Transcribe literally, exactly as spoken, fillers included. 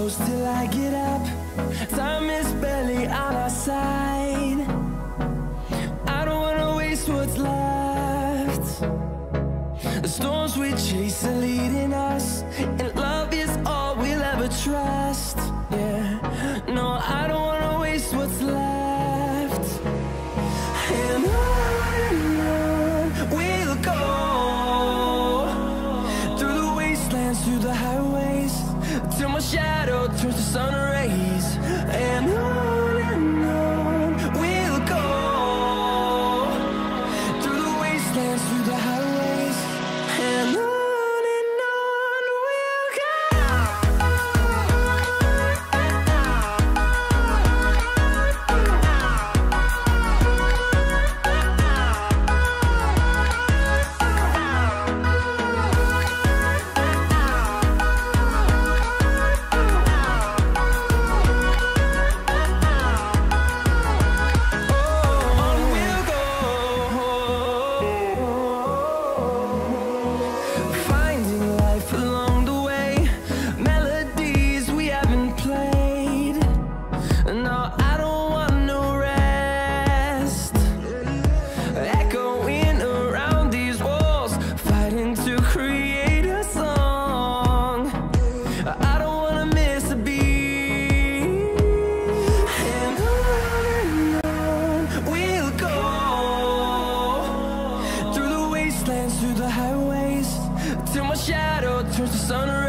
close till I get up. Time is barely on our side. I don't wanna waste what's left. The storms we chase are leading us, and love is all we'll ever trust. Yeah, no, I don't wanna waste what's left. And on and on we'll go, through the wastelands, through the highways, till my shadow turns to sun rays. And on and on we'll go, through the wastelands, through the highways, and on. Through the highways, till my shadow turns to sun.